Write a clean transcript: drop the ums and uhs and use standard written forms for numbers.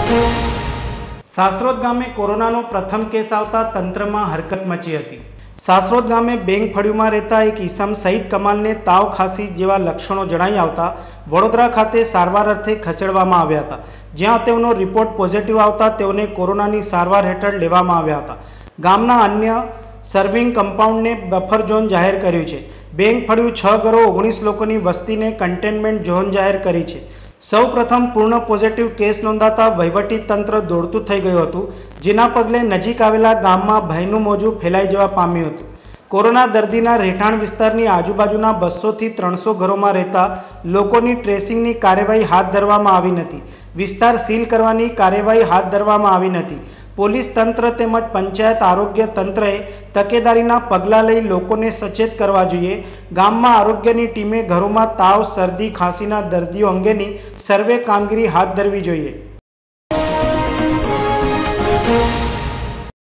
સાસરોદ ગામે કોરોનાનો પ્રથમ કેસ આવતા તંત્રમાં હરકત મચી હતી। સાસરોદ ગામે બેંક ફળિયુમાં રહેતા એક ઈસમ સઈદ કમાલને તાવ ખાંસી જેવા લક્ષણો જણાઈ આવતા વડોદરા ખાતે સારવાર અર્થે ખસેડવામાં આવ્યા હતા, જ્યાં તેઓનો રિપોર્ટ પોઝિટિવ આવતા તેઓને કોરોનાની સારવાર હેઠળ લેવામાં આવ્યા હતા। ગામના અન્ય સર્વિંગ કમ્પાઉન્ડને બફર ઝોન જાહેર કર્યું છે। બેંક ફળિયું 6 ઘરો 19 લોકોની વસ્તીને કન્ટેનમેન્ટ ઝોન જાહેર કરી છે। સૌ પ્રથમ પૂર્ણ પોઝિટિવ કેસ નોંધાતા વહીવટી તંત્ર દોડતું થઈ ગયું હતું, જેના પગલે નજીક આવેલા ગામમાં ભયનું મોજું ફેલાઈ જવા પામ્યું હતું। કોરોના દર્દીના રહેઠાણ વિસ્તારની આજુબાજુના 200 થી 300 ઘરોમાં રહેતા લોકોની ટ્રેસિંગની કાર્યવાહી હાથ ધરવામાં આવી નથી। વિસ્તાર સીલ કરવાની કાર્યવાહી હાથ ધરવામાં આવી નથી। પોલીસ તંત્ર તેમજ પંચાયત આરોગ્ય તંત્રએ તકેદારીના પગલાં લઈ લોકોને સચેત કરવા જોઈએ। ગામમાં આરોગ્યની ટીમે ઘરોમાં તાવ, શરદી, ખાંસીના દર્દીઓ અંગેની સર્વે કામગીરી હાથ ધરવી જોઈએ।